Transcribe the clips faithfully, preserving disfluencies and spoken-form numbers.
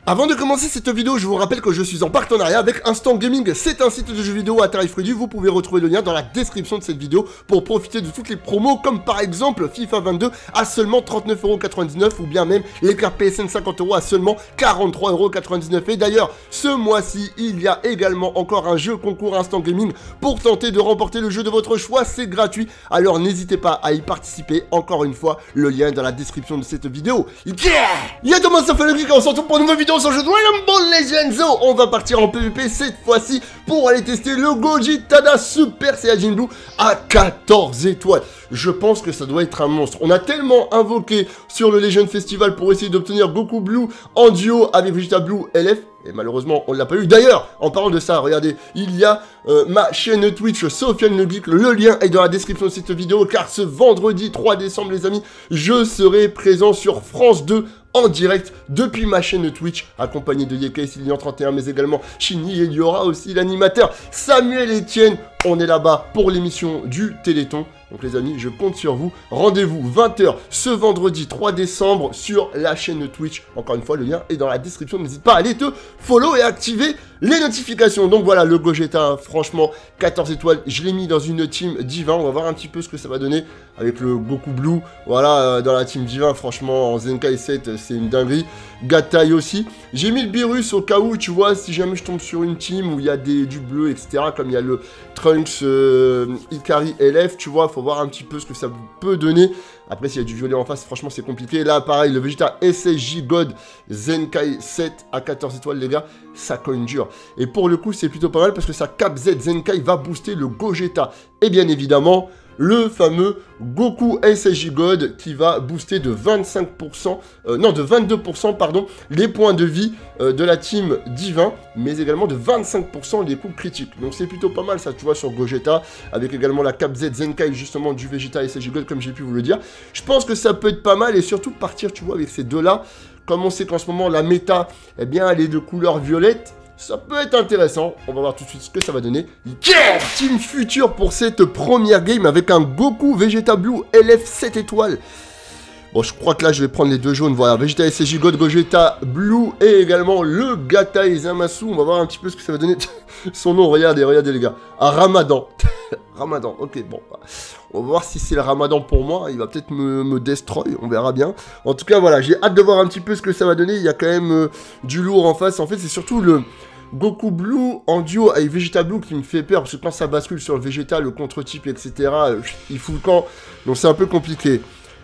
Avant de commencer cette vidéo, je vous rappelle que je suis en partenariat avec Instant Gaming. C'est un site de jeux vidéo à tarif réduit. Vous pouvez retrouver le lien dans la description de cette vidéo pour profiter de toutes les promos, comme par exemple FIFA vingt-deux à seulement trente-neuf euros quatre-vingt-dix-neuf ou bien même les cartes P S N cinquante euros à seulement quarante-trois euros quatre-vingt-dix-neuf. Et d'ailleurs, ce mois-ci, il y a également encore un jeu concours Instant Gaming pour tenter de remporter le jeu de votre choix. C'est gratuit, alors n'hésitez pas à y participer. Encore une fois, le lien est dans la description de cette vidéo. Yeah! Y'a Thomas, ça fait le geek, on se retrouve pour une nouvelle vidéo sur le jeu de Dragon Ball Legends. On va partir en P V P cette fois-ci pour aller tester le Gogeta Super Saiyajin Blue à quatorze étoiles. Je pense que ça doit être un monstre. On a tellement invoqué sur le Legend Festival pour essayer d'obtenir Goku Blue en duo avec Vegeta Blue L F. Et malheureusement, on ne l'a pas eu. D'ailleurs, en parlant de ça, regardez, il y a euh, ma chaîne Twitch, Sofiane le Geek. Le lien est dans la description de cette vidéo, car ce vendredi trois décembre, les amis, je serai présent sur France deux en direct depuis ma chaîne Twitch, accompagné de Yekei Sylvian trente et un, mais également Chini, et il y aura aussi l'animateur Samuel Etienne. On est là-bas pour l'émission du Téléthon. Donc les amis, je compte sur vous. Rendez-vous vingt heures ce vendredi trois décembre sur la chaîne Twitch. Encore une fois, le lien est dans la description. N'hésite pas à aller te follow et activer les notifications. Donc voilà, le Gogeta, franchement, quatorze étoiles. Je l'ai mis dans une team Divin. On va voir un petit peu ce que ça va donner avec le Goku Blue. Voilà, euh, dans la team Divin, franchement, en Zenkai sept, c'est une dinguerie. Gatai aussi. J'ai mis le Beerus au cas où, tu vois, si jamais je tombe sur une team où il y a des, du bleu, et cetera. Comme il y a le Trunks euh, Ikari L F, tu vois, faut voir un petit peu ce que ça peut donner. Après, s'il y a du violet en face, franchement, c'est compliqué. Là, pareil, le Vegeta S S J God Zenkai sept à quatorze étoiles, les gars, ça cogne dur. Et pour le coup, c'est plutôt pas mal parce que sa Cap Z Zenkai va booster le Gogeta. Et bien évidemment, le fameux Goku S S J God qui va booster de vingt-cinq pour cent, euh, non de vingt-deux pour cent pardon, les points de vie euh, de la team Divin, mais également de vingt-cinq pour cent les coups critiques. Donc c'est plutôt pas mal ça, tu vois, sur Gogeta, avec également la Cap Z Zenkai justement du Vegeta S S J God, comme j'ai pu vous le dire. Je pense que ça peut être pas mal, et surtout partir, tu vois, avec ces deux-là, comme on sait qu'en ce moment la méta, eh bien, elle est de couleur violette. Ça peut être intéressant, on va voir tout de suite ce que ça va donner. Yeah! Team Future pour cette première game avec un Goku Vegeta Blue L F sept étoiles. Bon, je crois que là, je vais prendre les deux jaunes. Voilà, Vegeta S S J God, Gogeta Blue et également le Gatai Zamasu. On va voir un petit peu ce que ça va donner. Son nom, regardez, regardez les gars. À Ramadan. Ramadan, ok, bon. On va voir si c'est le Ramadan pour moi. Il va peut-être me, me destroy, on verra bien. En tout cas, voilà, j'ai hâte de voir un petit peu ce que ça va donner. Il y a quand même euh, du lourd en face. En fait, c'est surtout le Goku Blue en duo avec Vegeta Blue qui me fait peur. Parce que quand ça bascule sur le Vegeta, le contre-type, et cetera, euh, il fout le camp. Donc c'est un peu compliqué.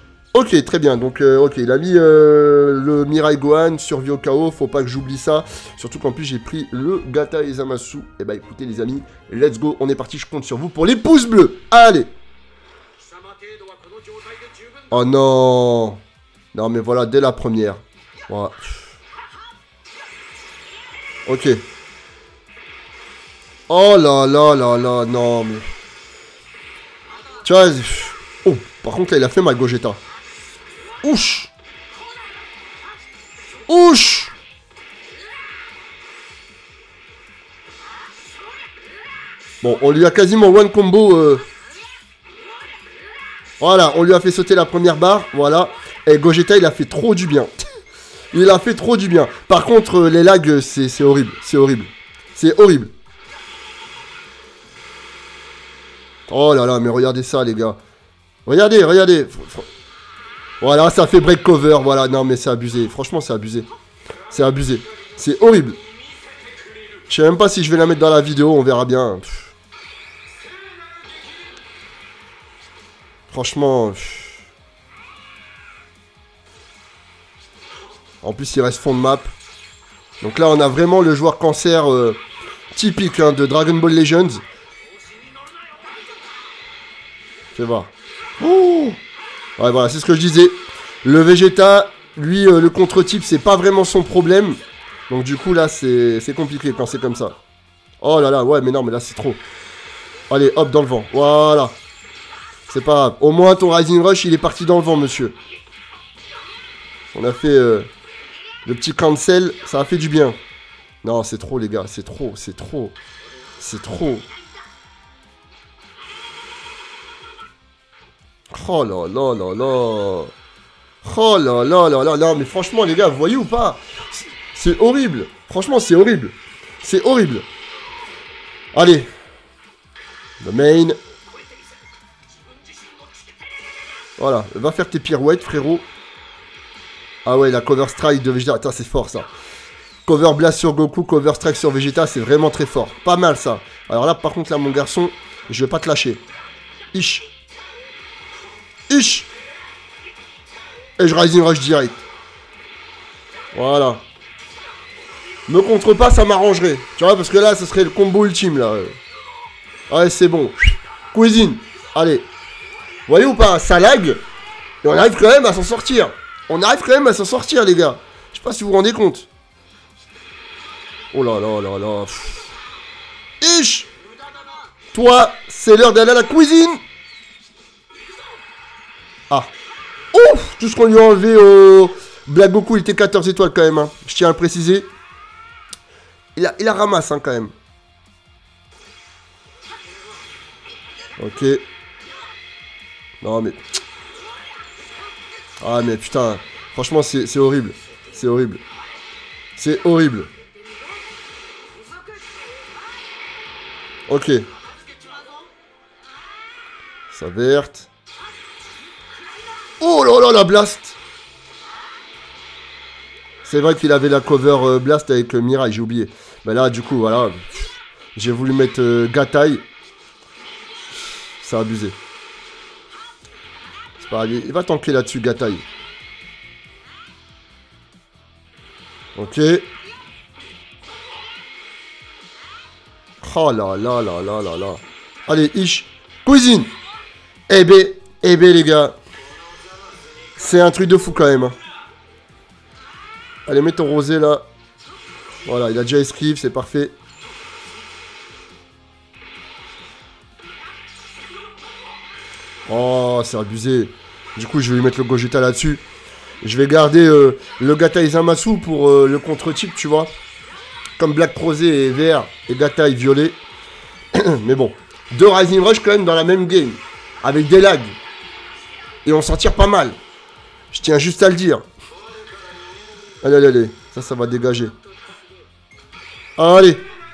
Ok, très bien, donc euh, ok, il a mis euh, le Mirai Gohan, survie au chaos, faut pas que j'oublie ça, surtout qu'en plus j'ai pris le Gatai Zamasu. Et bah écoutez les amis, let's go, on est parti, je compte sur vous pour les pouces bleus, allez. Oh non. Non mais voilà, dès la première. Voilà. Ok. Oh là là là là, non mais... Tu vois, oh, par contre là il a fait mal Gogeta. Ouch! Ouch! Bon, on lui a quasiment one combo. Euh... Voilà, on lui a fait sauter la première barre. Voilà. Et Gogeta, il a fait trop du bien. Il a fait trop du bien. Par contre, euh, les lags, c'est horrible. C'est horrible. C'est horrible. Oh là là, mais regardez ça, les gars. Regardez, regardez. Voilà, ça fait break cover. Voilà, non, mais c'est abusé. Franchement, c'est abusé. C'est abusé. C'est horrible. Je sais même pas si je vais la mettre dans la vidéo. On verra bien. Pff. Franchement. Pff. En plus, il reste fond de map. Donc là, on a vraiment le joueur cancer euh, typique hein, de Dragon Ball Legends. Fais voir. Oh! Ouais, voilà, c'est ce que je disais. Le Vegeta, lui, euh, le contre-type, c'est pas vraiment son problème. Donc, du coup, là, c'est compliqué quand c'est comme ça. Oh là là, ouais, mais non, mais là, c'est trop. Allez, hop, dans le vent. Voilà. C'est pas grave. Au moins, ton Rising Rush, il est parti dans le vent, monsieur. On a fait euh, le petit cancel. Ça a fait du bien. Non, c'est trop, les gars. C'est trop, c'est trop. C'est trop. Oh là là là là. Oh là là là là là. Mais franchement, les gars, vous voyez ou pas? C'est horrible. Franchement, c'est horrible. C'est horrible. Allez. Le main. Voilà. Va faire tes pirouettes, frérot. Ah ouais, la cover strike de Vegeta. Attends, c'est fort, ça. Cover blast sur Goku, cover strike sur Vegeta, c'est vraiment très fort. Pas mal, ça. Alors là, par contre, là, mon garçon, je vais pas te lâcher. Ish. Ish. Et je Rising Rush direct. Voilà. Me contre pas, ça m'arrangerait. Tu vois, parce que là, ce serait le combo ultime, là. Ouais, c'est bon. Cuisine. Allez. Vous voyez ou pas? Ça lag. Et on arrive quand même à s'en sortir. On arrive quand même à s'en sortir, les gars. Je sais pas si vous vous rendez compte. Oh là là là là. Ish. Toi, c'est l'heure d'aller à la cuisine. Ah. Ouf. Tout ce qu'on lui a enlevé au Black Goku, il était quatorze étoiles quand même. Hein. Je tiens à le préciser. Il a, il a ramasse hein, quand même. Ok. Non mais... Ah mais putain. Franchement c'est horrible. C'est horrible. C'est horrible. Ok. Ça verte. Oh là là la blast. C'est vrai qu'il avait la cover euh, blast avec euh, Mirai, j'ai oublié. Mais là du coup voilà. J'ai voulu mettre euh, Gatai. C'est abusé. C'est pas grave. Il va tanker là-dessus Gatai. Ok. Oh là là là là là là. Allez, Ish. Cuisine. Eh ben, eh ben les gars. C'est un truc de fou quand même. Hein. Allez, mets ton rosé là. Voilà, il a déjà esquive, c'est parfait. Oh, c'est abusé. Du coup, je vais lui mettre le Gogeta là-dessus. Je vais garder euh, le Gatai Zamasu pour euh, le contre-type, tu vois. Comme Black Rosé est vert et Gatai violet. Mais bon, deux Rising Rush quand même dans la même game. Avec des lags. Et on s'en tire pas mal. Je tiens juste à le dire. Allez, allez, allez. Ça, ça va dégager. Allez.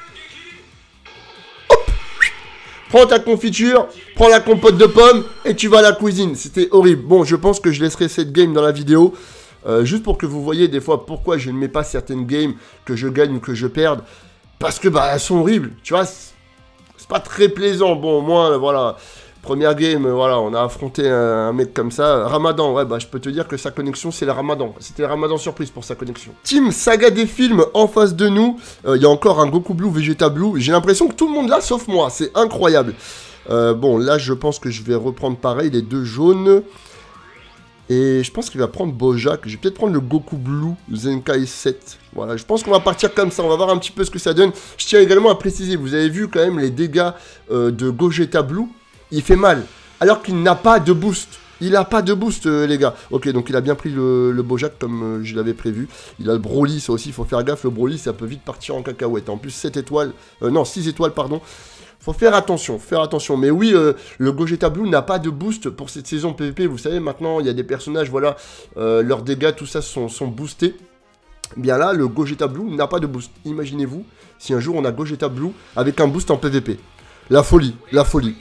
Hop. Prends ta confiture. Prends la compote de pommes. Et tu vas à la cuisine. C'était horrible. Bon, je pense que je laisserai cette game dans la vidéo. Euh, juste pour que vous voyez des fois pourquoi je ne mets pas certaines games que je gagne ou que je perde. Parce que, bah, elles sont horribles. Tu vois, c'est pas très plaisant. Bon, moi, voilà... Première game, voilà, on a affronté un, un mec comme ça. Ramadan, ouais, bah je peux te dire que sa connexion, c'est le Ramadan. C'était le Ramadan surprise pour sa connexion. Team Saga des films en face de nous. Il euh, y a encore un Goku Blue, Vegeta Blue. J'ai l'impression que tout le monde là, sauf moi. C'est incroyable. Euh, bon, là, je pense que je vais reprendre pareil, les deux jaunes. Et je pense qu'il va prendre Bojack. Je vais peut-être prendre le Goku Blue, Zenkai sept. Voilà, je pense qu'on va partir comme ça. On va voir un petit peu ce que ça donne. Je tiens également à préciser, vous avez vu quand même les dégâts euh, de Gogeta Blue. Il fait mal, alors qu'il n'a pas de boost. Il n'a pas de boost, euh, les gars. Ok, donc il a bien pris le, le Bojack comme euh, je l'avais prévu. Il a le Broly, ça aussi, il faut faire gaffe. Le Broly, ça peut vite partir en cacahuète. En plus, sept étoiles, euh, non, six étoiles, pardon. Faut faire attention, faire attention. Mais oui, euh, le Gogeta Blue n'a pas de boost pour cette saison P V P. Vous savez, maintenant, il y a des personnages, voilà, euh, leurs dégâts, tout ça, sont, sont boostés. Bien là, le Gogeta Blue n'a pas de boost. Imaginez-vous, si un jour on a Gogeta Blue avec un boost en P V P. La folie, la folie.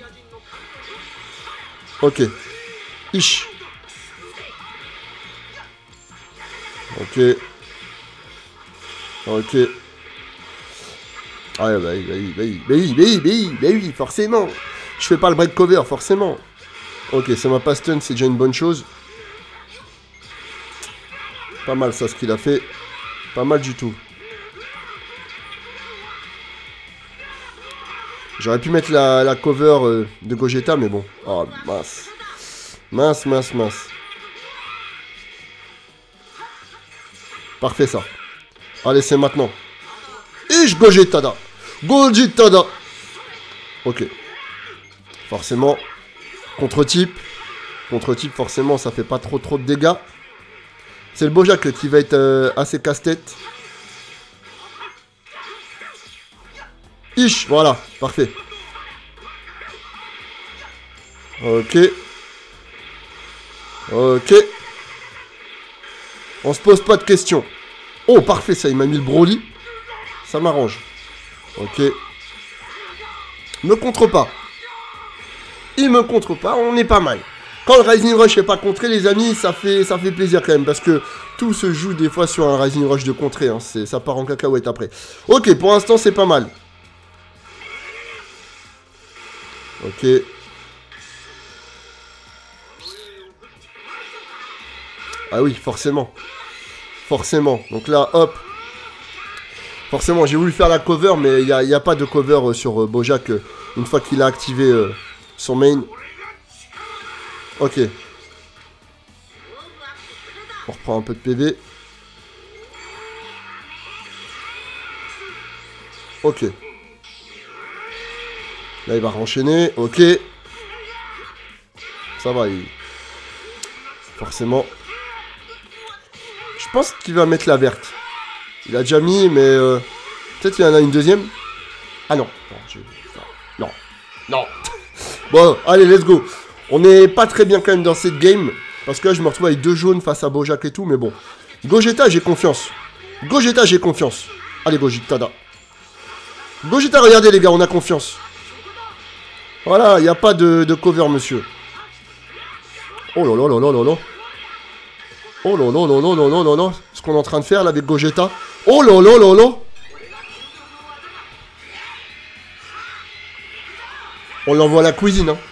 Ok. Ish. Ok. Ok. Ah bah oui, bah oui, bah oui, bah oui, bah oui, bah oui, bah oui, forcément. Je fais pas le break cover, forcément. Ok, ça m'a pas stun, c'est déjà une bonne chose. Pas mal ça, ce qu'il a fait. Pas mal du tout. J'aurais pu mettre la, la cover euh, de Gogeta, mais bon. Oh, mince. Mince, mince, mince. Parfait, ça. Allez, c'est maintenant. Ish Gogetada. Gogetada. Ok. Forcément. Contre-type. Contre-type, forcément, ça fait pas trop trop de dégâts. C'est le Bojack qui va être euh, assez casse-tête. Ish, voilà, parfait. Ok. Ok. On se pose pas de questions. Oh, parfait, ça, il m'a mis le Broly. Ça m'arrange. Ok. Me contre pas. Il me contre pas, on est pas mal. Quand le Rising Rush est pas contré, les amis, ça fait, ça fait plaisir quand même. Parce que tout se joue des fois sur un Rising Rush de contré. Hein, ça part en cacahuète après. Ok, pour l'instant, c'est pas mal. Ok. Ah oui, forcément. Forcément. Donc là, hop. Forcément, j'ai voulu faire la cover, mais il n'y a, y a pas de cover euh, sur euh, Bojack euh, une fois qu'il a activé euh, son main. Ok. On reprend un peu de P V. Ok. Là, il va renchaîner. Ok. Ça va, il... Forcément. Je pense qu'il va mettre la verte. Il a déjà mis, mais... Euh... Peut-être qu'il y en a une deuxième. Ah non. Non, je... non. Non. Bon, allez, let's go. On n'est pas très bien quand même dans cette game. Parce que là, je me retrouve avec deux jaunes face à Bojack et tout. Mais bon. Gogeta, j'ai confiance. Gogeta, j'ai confiance. Allez, Gogeta. Gogeta, regardez les gars, on a confiance. Voilà, il n'y a pas de, de cover, monsieur. Oh là là là là là là. Oh là là là là là là là là. Ce qu'on est en train de faire là avec Gogeta. Oh là là là là. On l'envoie à la cuisine, hein.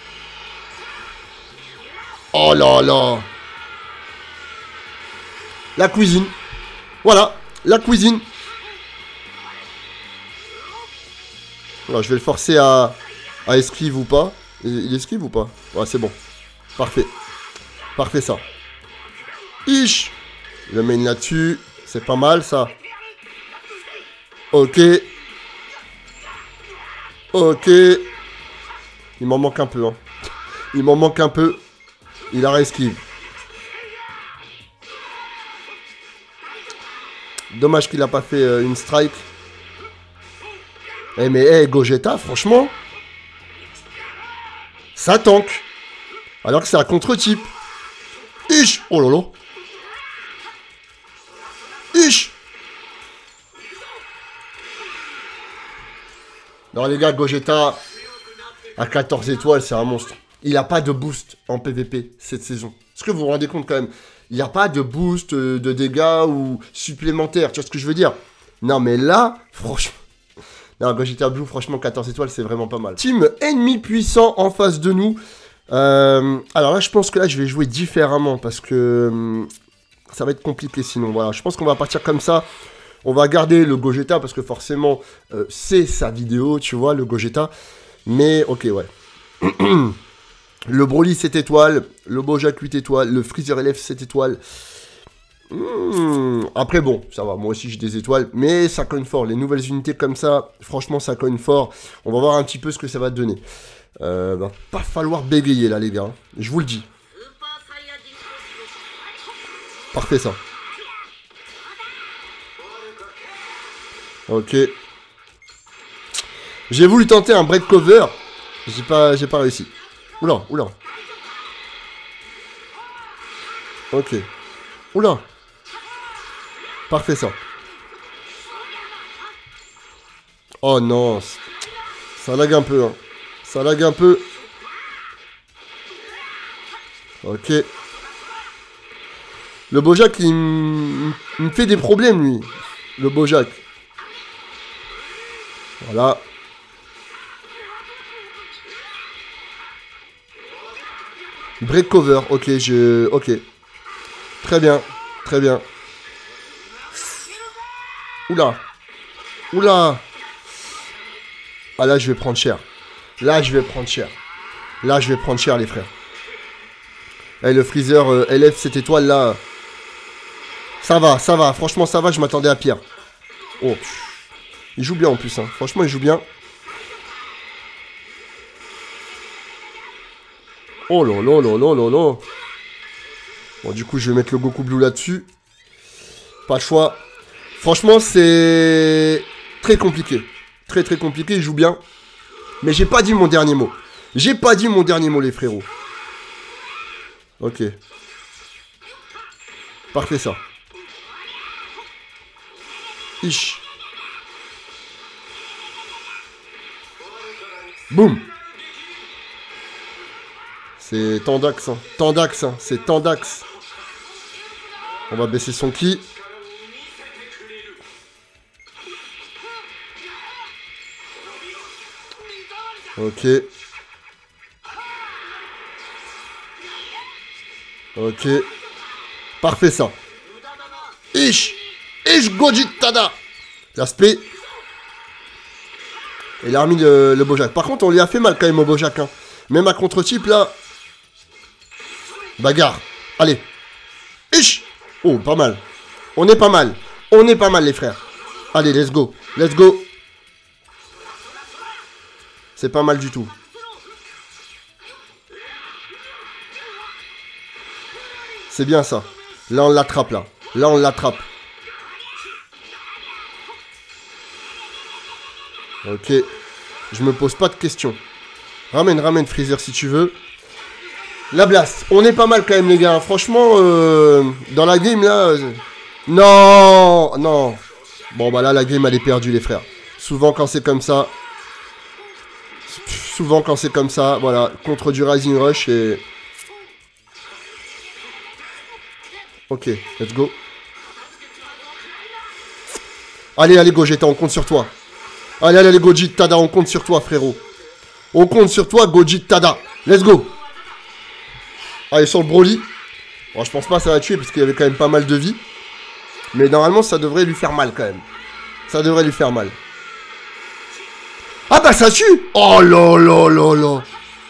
Oh là là. La cuisine. Voilà, la cuisine. Alors, je vais le forcer à, à esquive ou pas. Il, il esquive ou pas? Ouais, c'est bon. Parfait. Parfait, ça. Ish. Il le main là-dessus. C'est pas mal, ça. Ok. Ok. Il m'en manque un peu, hein. Il m'en manque un peu. Il a réesquive. Dommage qu'il a pas fait euh, une strike. Eh mais, eh, hey, Gogeta, franchement. Ça tank. Alors que c'est un contre-type. Ish. Oh là là. Ish. Non les gars, Gogeta à quatorze étoiles, c'est un monstre. Il n'a pas de boost en P V P cette saison. Est-ce que vous vous rendez compte quand même? Il n'y a pas de boost de dégâts ou supplémentaire. Tu vois ce que je veux dire? Non mais là, franchement... Non, Gogeta Blue, franchement, quatorze étoiles, c'est vraiment pas mal. Team ennemi puissant en face de nous. Euh, alors là, je pense que là, je vais jouer différemment parce que euh, ça va être compliqué sinon. Voilà, je pense qu'on va partir comme ça. On va garder le Gogeta parce que forcément, euh, c'est sa vidéo, tu vois, le Gogeta. Mais, ok, ouais. Le Broly, sept étoiles. Le Bojack, huit étoiles. Le Freezer L F, sept étoiles. Mmh. Après, bon, ça va. Moi aussi, j'ai des étoiles. Mais ça cogne fort. Les nouvelles unités comme ça, franchement, ça cogne fort. On va voir un petit peu ce que ça va donner. Euh, va pas falloir bégayer, là, les gars. Je vous le dis. Parfait, ça. Ok. J'ai voulu tenter un break cover. J'ai pas, j'ai pas réussi. Oula, oula. Ok. Oula. Parfait, ça. Oh non. Ça lag un peu, hein. Ça lag un peu. Ok. Le Bojack, il me fait des problèmes, lui. Le Bojack. Voilà. Break cover, ok, je... Ok. Très bien, très bien. Oula. Oula. Ah là, je vais prendre cher. Là, je vais prendre cher. Là, je vais prendre cher, les frères. Et le Freezer euh, L F, cette étoile, là... Ça va, ça va. Franchement, ça va, je m'attendais à pire. Oh. Il joue bien, en plus, hein. Franchement, il joue bien. Oh là là là là là là. Bon, du coup, je vais mettre le Goku Blue là-dessus. Pas le choix. Franchement, c'est très compliqué. Très très compliqué, il joue bien. Mais j'ai pas dit mon dernier mot. J'ai pas dit mon dernier mot, les frérots. Ok. Parfait, ça. Ich. Boum. C'est Tandax, hein. Tandax, hein. C'est Tandax. On va baisser son ki. Ok. Ok. Parfait ça. Ich. Ich Gojit Tada. L'aspect. Il a remis le, le Bojack. Par contre, on lui a fait mal quand même au Bojack. Hein. Même à contre-type là. Bagarre. Allez. Ich. Oh, pas mal. On est pas mal. On est pas mal, les frères. Allez, let's go. Let's go. C'est pas mal du tout. C'est bien ça. Là, on l'attrape, là. Là, on l'attrape. Ok. Je me pose pas de questions. Ramène, ramène, Freezer, si tu veux. La blast. On est pas mal, quand même, les gars. Franchement, euh, dans la game, là... Euh... Non. Non. Bon, bah là, la game, elle est perdue, les frères. Souvent, quand c'est comme ça... Souvent, quand c'est comme ça, voilà. Contre du Rising Rush et... Ok, let's go. Allez, allez, Gogeta, on compte sur toi. Allez, allez, allez, Gojit Tada, on compte sur toi, frérot. On compte sur toi, Gojit Tada. Let's go. Allez, sur le Broly. Bon, je pense pas que ça va tuer parce qu'il y avait quand même pas mal de vie. Mais normalement, ça devrait lui faire mal quand même. Ça devrait lui faire mal. Ah bah ça tue. Oh là là là là.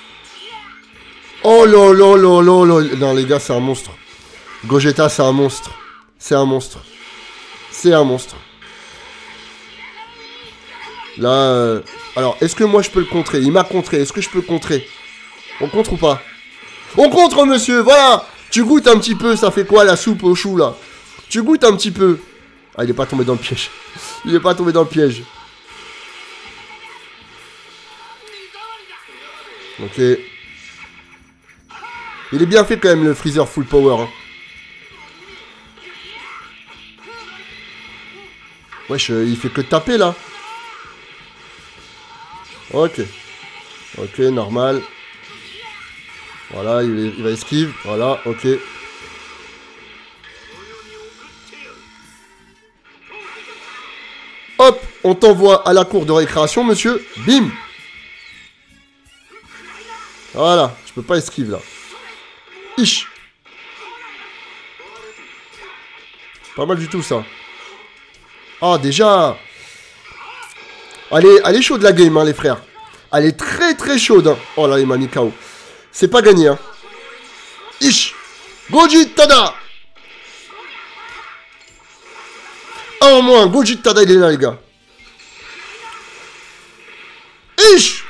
Oh là là là là là. Non, les gars, c'est un monstre. Gogeta, c'est un monstre. C'est un monstre. C'est un monstre. Là, euh... alors, est-ce que moi je peux le contrer? Il m'a contré, est-ce que je peux le contrer? On contre ou pas? On contre, monsieur, voilà. Tu goûtes un petit peu, ça fait quoi la soupe au chou, là? Tu goûtes un petit peu. Ah, il est pas tombé dans le piège. Il est pas tombé dans le piège. Ok. Il est bien fait quand même, le Freezer full power, hein. Wesh, euh, il fait que taper, là. Ok. Ok, normal. Voilà, il, est, il va esquive. Voilà, ok. Hop, on t'envoie à la cour de récréation, monsieur. Bim. Voilà, je peux pas esquive, là. Ich. Pas mal du tout, ça. Ah, déjà. Elle est, elle est chaude la game, hein, les frères. Elle est très très chaude. Hein. Oh là, il m'a mis K O. C'est pas gagné. Hein. Ich. Gojit Tada. Un en moins. Gojit Tada, il est là, les gars. Ich.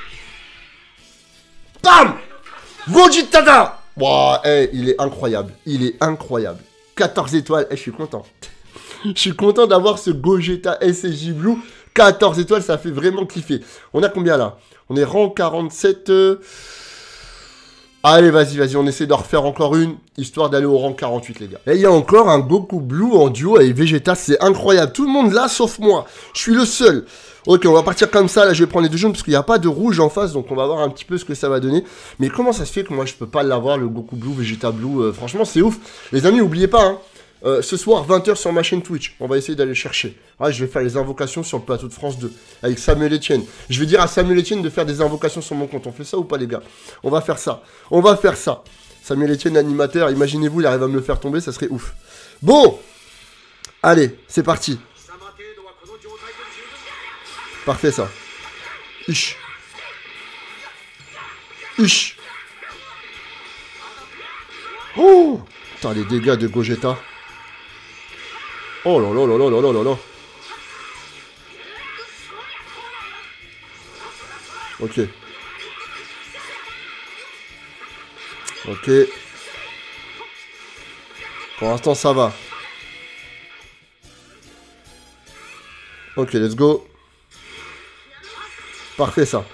Bam. Gojit Tada. Wow, hey, il est incroyable. Il est incroyable. quatorze étoiles. Hey, je suis content. Je suis content d'avoir ce Gogeta S S J Blue. quatorze étoiles, ça fait vraiment kiffer. On a combien là? On est rang quarante-sept. Euh... Allez, vas-y, vas-y, on essaie d'en refaire encore une, histoire d'aller au rang quarante-huit, les gars. Et il y a encore un Goku Blue en duo avec Vegeta, c'est incroyable. Tout le monde là, sauf moi. Je suis le seul. Ok, on va partir comme ça. Là, je vais prendre les deux jaunes parce qu'il n'y a pas de rouge en face. Donc, on va voir un petit peu ce que ça va donner. Mais comment ça se fait que moi, je peux pas l'avoir, le Goku Blue, Vegeta Blue euh, franchement, c'est ouf. Les amis, n'oubliez pas, hein. Euh, ce soir, vingt heures sur ma chaîne Twitch. On va essayer d'aller chercher. Ah, je vais faire les invocations sur le plateau de France deux. Avec Samuel Etienne. Je vais dire à Samuel Etienne de faire des invocations sur mon compte. On fait ça ou pas, les gars? On va faire ça. On va faire ça. Samuel Etienne, animateur. Imaginez-vous, il arrive à me le faire tomber. Ça serait ouf. Bon. Allez, c'est parti. Parfait, ça. Ich. Ich. Oh. Putain, les dégâts de Gogeta. Oh là là là là là là là. Ok. Ok. Pour l'instant, ça va. Ok, let's go. Parfait, ça.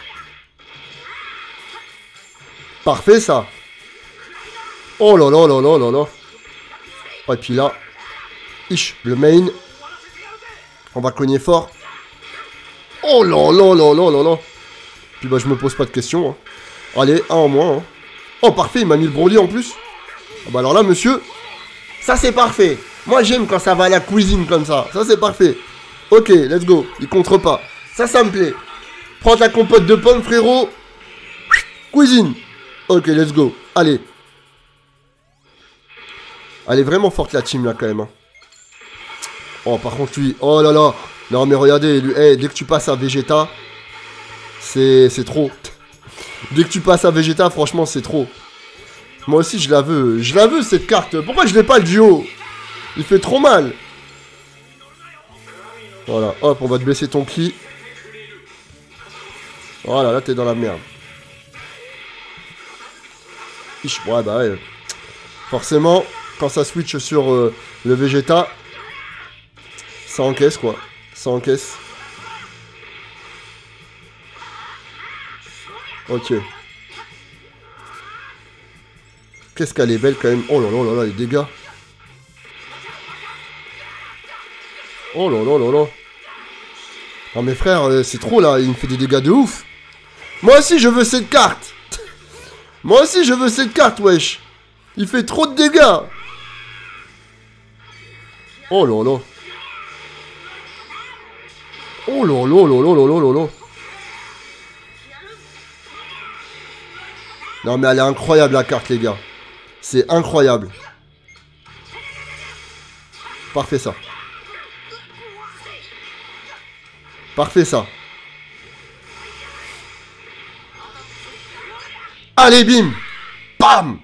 Parfait, ça. Oh là là là là là là. Et puis là. Ich, le main. On va cogner fort. Oh là là là là là là. Puis bah je me pose pas de questions. Hein. Allez, un en moins. Hein. Oh parfait, il m'a mis le Broly en plus. Ah bah alors là monsieur, ça c'est parfait. Moi j'aime quand ça va à la cuisine comme ça. Ça c'est parfait. Ok, let's go. Il contre pas. Ça, ça me plaît. Prends ta compote de pommes frérot. Cuisine. Ok, let's go. Allez. Elle est vraiment forte la team là quand même. Hein. Oh par contre lui. Oh là là. Non mais regardez. Lui, hey, dès que tu passes à Vegeta. C'est trop. Dès que tu passes à Vegeta, franchement, c'est trop. Moi aussi, je la veux. Je la veux, cette carte. Pourquoi je l'ai pas, le duo? Il fait trop mal. Voilà. Hop, on va te baisser ton ki. Voilà, là, t'es dans la merde. Ich, ouais, bah ouais. Forcément, quand ça switch sur euh, le Vegeta, ça encaisse, quoi. Ça encaisse. Ok. Qu'est-ce qu'elle est belle quand même. Oh là là là là, les dégâts. Oh là là là là. Non mais frère, c'est trop là, il me fait des dégâts de ouf. Moi aussi je veux cette carte. Moi aussi je veux cette carte, wesh. Il fait trop de dégâts. Oh là là. Oh là là là là là là là. Non mais elle est incroyable la carte les gars. C'est incroyable. Parfait ça. Parfait ça. Allez bim. Bam.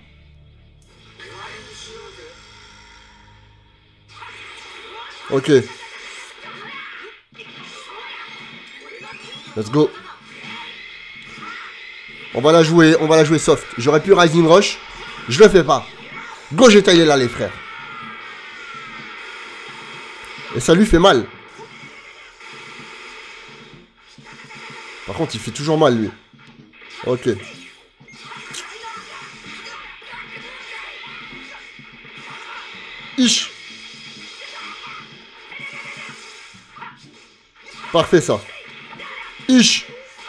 Ok. Let's go. On va la jouer, on va la jouer soft. J'aurais pu Rising Rush. Je le fais pas. Gogeta il est là les frères. Et ça lui fait mal. Par contre il fait toujours mal lui. Ok. Ich. Parfait ça. Ich.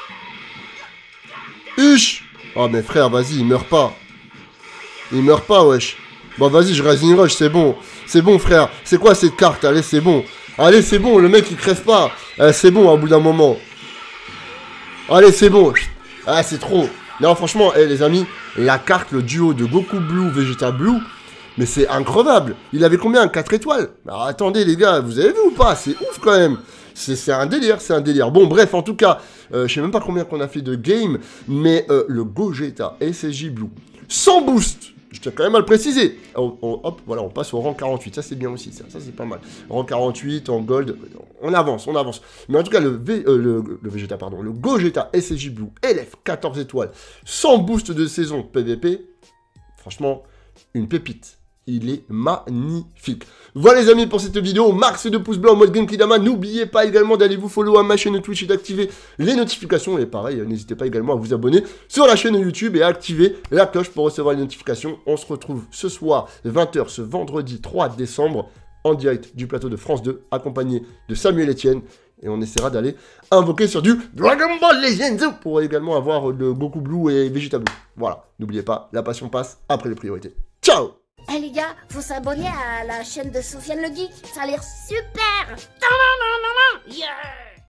Ich. Oh mais frère vas-y il meurt pas. Il meurt pas wesh. Bon vas-y je Rising Rush c'est bon. C'est bon frère. C'est quoi cette carte? Allez c'est bon. Allez c'est bon le mec il crève pas. Euh, c'est bon au bout d'un moment. Allez c'est bon. Ah c'est trop. Non franchement hey, les amis. La carte le duo de Goku Blue Vegeta Blue. Mais c'est increvable. Il avait combien? quatre étoiles? Alors attendez les gars, vous avez vu ou pas? C'est ouf quand même. C'est un délire, c'est un délire. Bon bref, en tout cas, euh, je sais même pas combien qu'on a fait de game, mais euh, le Gogeta S S J Blue, sans boost, je tiens quand même à le préciser. On, on, hop, voilà, on passe au rang quarante-huit, ça c'est bien aussi, ça, ça c'est pas mal. Rang quarante-huit, en gold, on avance, on avance. Mais en tout cas, le, v, euh, le, le Vegeta, pardon, le Gogeta S S J Blue, L F, quatorze étoiles, sans boost de saison P V P, franchement, une pépite. Il est magnifique. Voilà les amis pour cette vidéo. Max de pouces bleus en mode Genki Dama. N'oubliez pas également d'aller vous follow à ma chaîne Twitch et d'activer les notifications. Et pareil, n'hésitez pas également à vous abonner sur la chaîne YouTube et à activer la cloche pour recevoir les notifications. On se retrouve ce soir, vingt heures, ce vendredi trois décembre, en direct du plateau de France deux, accompagné de Samuel Etienne. Et on essaiera d'aller invoquer sur du Dragon Ball Legends pour également avoir le Goku Blue et Vegeta Blue. Voilà, n'oubliez pas, la passion passe après les priorités. Ciao! Eh hey les gars, faut s'abonner à la chaîne de Sofiane le Geek, ça a l'air super. Non, non, non, non, non. Yeah.